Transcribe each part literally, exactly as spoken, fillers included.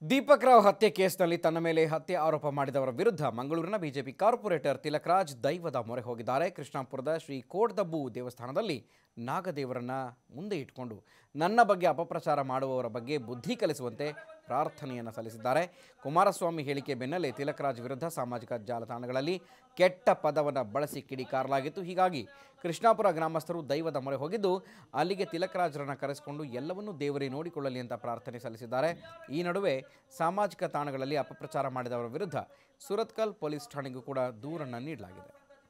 ದೀಪಕ್ ರಾವ್ ಹತ್ಯೆ ಕೇಸ್ನಲ್ಲಿ ತನ್ನ ಮೇಲೆ ಹತ್ಯೆ ಆರೋಪ ಮಾಡಿದವರ ವಿರುದ್ಧ ಮಂಗಳೂರಿನ ಬಿಜೆಪಿ ಕಾರ್ಪೊರೇಟರ್ ತಿಲಕ್ ರಾಜ್ ದೈವದ ಮೊರೆ ಹೋಗಿದ್ದಾರೆ. ಕೃಷ್ಣಾಪುರದ ಶ್ರೀ ಕೋಡ್ದಬ್ಬು ದೇವಸ್ಥಾನದಲ್ಲಿ ನಾಗದೇವರನ್ನ ಮುಂದೆ ಇಟ್ಕೊಂಡು ನನ್ನ ಬಗ್ಗೆ ಅಪಪ್ರಚಾರ ಮಾಡುವವರ ಬಗ್ಗೆ ಬುದ್ಧಿ ಕಲಿಸುವಂತೆ ಪ್ರಾರ್ಥನೆಯನ್ನು ಸಲ್ಲಿಸಿದ್ದಾರೆ. ಕುಮಾರಸ್ವಾಮಿ ಹೇಳಿಕೆ ಬೆನ್ನಲ್ಲೇ ತಿಲಕ್ ರಾಜ್ ವಿರುದ್ಧ ಸಾಮಾಜಿಕ ಜಾಲತಾಣಗಳಲ್ಲಿ ಕೆಟ್ಟ ಪದವನ್ನು ಬಳಸಿ ಕಿಡಿಕಾರಲಾಗಿತ್ತು. ಹೀಗಾಗಿ ಕೃಷ್ಣಾಪುರ ಗ್ರಾಮಸ್ಥರು ದೈವದ ಮೊರೆ ಹೋಗಿದ್ದು ಅಲ್ಲಿಗೆ ತಿಲಕ್ ರಾಜ್ರನ್ನು ಕರೆಸಿಕೊಂಡು ಎಲ್ಲವನ್ನೂ ದೇವರೇ ನೋಡಿಕೊಳ್ಳಲಿ ಅಂತ ಪ್ರಾರ್ಥನೆ ಸಲ್ಲಿಸಿದ್ದಾರೆ. ಈ ನಡುವೆ ಸಾಮಾಜಿಕ ತಾಣಗಳಲ್ಲಿ ಅಪಪ್ರಚಾರ ಮಾಡಿದವರ ವಿರುದ್ಧ ಸುರತ್ಕಲ್ ಪೊಲೀಸ್ ಠಾಣೆಗೂ ಕೂಡ ದೂರನ್ನು ನೀಡಲಾಗಿದೆ.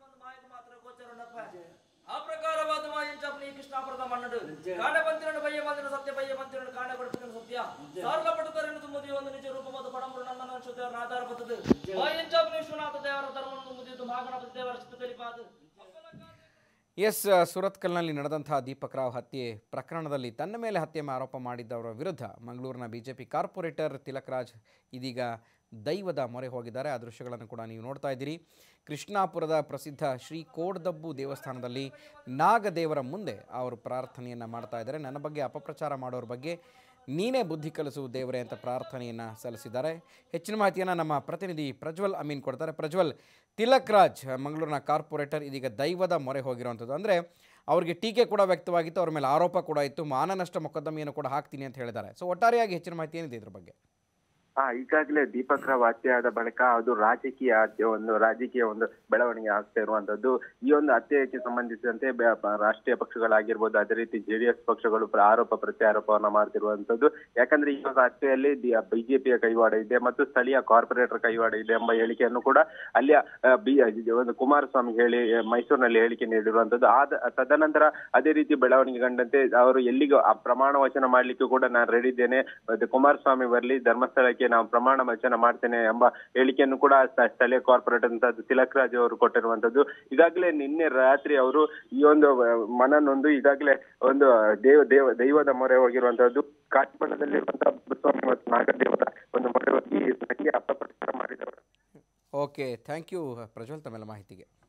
ಎಸ್ ಸುರತ್ಕಲ್ನಲ್ಲಿ ನಡೆದಂತಹ ದೀಪಕ್ ರಾವ್ ಹತ್ಯೆ ಪ್ರಕರಣದಲ್ಲಿ ತನ್ನ ಮೇಲೆ ಹತ್ಯೆ ಆರೋಪ ಮಾಡಿದ್ದವರ ವಿರುದ್ಧ ಮಂಗಳೂರಿನ ಬಿಜೆಪಿ ಕಾರ್ಪೊರೇಟರ್ ತಿಲಕ್ ರಾಜ್ ಇದೀಗ ದೈವದ ಮೊರೆ ಹೋಗಿದ್ದಾರೆ. ಆ ದೃಶ್ಯಗಳನ್ನು ಕೂಡ ನೀವು ನೋಡ್ತಾ ಇದ್ದೀರಿ. ಕೃಷ್ಣಾಪುರದ ಪ್ರಸಿದ್ಧ ಶ್ರೀ ಕೋಡ್ದಬ್ಬು ದೇವಸ್ಥಾನದಲ್ಲಿ ನಾಗದೇವರ ಮುಂದೆ ಅವರು ಪ್ರಾರ್ಥನೆಯನ್ನು ಮಾಡ್ತಾ ಇದ್ದಾರೆ. ನನ್ನ ಬಗ್ಗೆ ಅಪಪ್ರಚಾರ ಮಾಡೋರ ಬಗ್ಗೆ ನೀನೇ ಬುದ್ಧಿ ಕಲಿಸು ದೇವರೇ ಅಂತ ಪ್ರಾರ್ಥನೆಯನ್ನು ಸಲ್ಲಿಸಿದ್ದಾರೆ. ಹೆಚ್ಚಿನ ಮಾಹಿತಿಯನ್ನು ನಮ್ಮ ಪ್ರತಿನಿಧಿ ಪ್ರಜ್ವಲ್ ಅಮೀನ್ ಕೊಡ್ತಾರೆ. ಪ್ರಜ್ವಲ್, ತಿಲಕ್ ರಾಜ್ ಮಂಗಳೂರಿನ ಕಾರ್ಪೊರೇಟರ್ ಇದೀಗ ದೈವದ ಮೊರೆ ಹೋಗಿರುವಂಥದ್ದು, ಅಂದರೆ ಅವರಿಗೆ ಟೀಕೆ ಕೂಡ ವ್ಯಕ್ತವಾಗಿತ್ತು, ಅವ್ರ ಮೇಲೆ ಆರೋಪ ಕೂಡ ಇತ್ತು, ಮಾನನಷ್ಟ ಮೊಕದ್ದಮೆಯನ್ನು ಕೂಡ ಹಾಕ್ತೀನಿ ಅಂತ ಹೇಳಿದ್ದಾರೆ. ಸೊ ಒಟ್ಟಾರೆಯಾಗಿ ಹೆಚ್ಚಿನ ಮಾಹಿತಿ ಏನಿದೆ ಇದ್ರ ಬಗ್ಗೆ? ಹಾ ಈಗಾಗಲೇ ದೀಪಕ್ ರಾವ್ ಹತ್ಯೆ ಆದ ಬಳಿಕ ಅದು ರಾಜಕೀಯ ಹತ್ಯೆ ಒಂದು ರಾಜಕೀಯ ಒಂದು ಬೆಳವಣಿಗೆ ಆಗ್ತಾ ಇರುವಂತದ್ದು. ಈ ಒಂದು ಹತ್ಯೆಗೆ ಸಂಬಂಧಿಸಿದಂತೆ ರಾಷ್ಟ್ರೀಯ ಪಕ್ಷಗಳಾಗಿರ್ಬೋದು, ಅದೇ ರೀತಿ ಜೆಡಿಎಸ್ ಪಕ್ಷಗಳು ಆರೋಪ ಪ್ರತ್ಯಾರೋಪವನ್ನ ಮಾಡ್ತಿರುವಂತದ್ದು. ಯಾಕಂದ್ರೆ ಈ ಒಂದು ಹತ್ಯೆಯಲ್ಲಿ ಬಿಜೆಪಿಯ ಕೈವಾಡ ಇದೆ ಮತ್ತು ಸ್ಥಳೀಯ ಕಾರ್ಪೊರೇಟರ್ ಕೈವಾಡ ಇದೆ ಎಂಬ ಹೇಳಿಕೆಯನ್ನು ಕೂಡ ಅಲ್ಲಿಯ ಒಂದು ಕುಮಾರಸ್ವಾಮಿ ಹೇಳಿ ಮೈಸೂರಿನಲ್ಲಿ ಹೇಳಿಕೆ ನೀಡಿರುವಂತದ್ದು. ಆದ ತದನಂತರ ಅದೇ ರೀತಿ ಬೆಳವಣಿಗೆ ಕಂಡಂತೆ ಅವರು ಎಲ್ಲಿಗೂ ಆ ಪ್ರಮಾಣ ವಚನ ಮಾಡ್ಲಿಕ್ಕೂ ಕೂಡ ನಾನು ರೆಡಿ ಇದ್ದೇನೆ, ಕುಮಾರಸ್ವಾಮಿ ಬರಲಿ ಧರ್ಮಸ್ಥಳಕ್ಕೆ ನಾವು ಪ್ರಮಾಣ ವಚನ ಮಾಡ್ತೇನೆ ಎಂಬ ಹೇಳಿಕೆಯನ್ನು ಕೂಡ ಸ್ಥಳೀಯ ಕಾರ್ಪೊರೇಟರ್ ಅಂತ ತಿಲಕ್ ರಾಜ್ ಅವರು ಕೊಟ್ಟಿರುವಂತದ್ದು. ಈಗಾಗಲೇ ನಿನ್ನೆ ರಾತ್ರಿ ಅವರು ಈ ಒಂದು ಮನನೊಂದು ಈಗಾಗಲೇ ಒಂದು ದೇವ ದೇವ ದೈವದ ಮೊರೆ ಹೋಗಿರುವಂತದ್ದು. ಕಾಟಿಪಣದಲ್ಲಿರುವಂತಹ ಸ್ವಾಮಿ ಮತ್ತು ನಾಗದೇವರ ಒಂದು ಮೊರೆ ಹೋಗಿ ಅಪಪ್ರಚಾರ ಮಾಡಿದವರು. ಓಕೆ, ಥ್ಯಾಂಕ್ ಯು ಪ್ರಜ್ವಲ್ ತಮ್ಮೆಲ್ಲ ಮಾಹಿತಿಗೆ.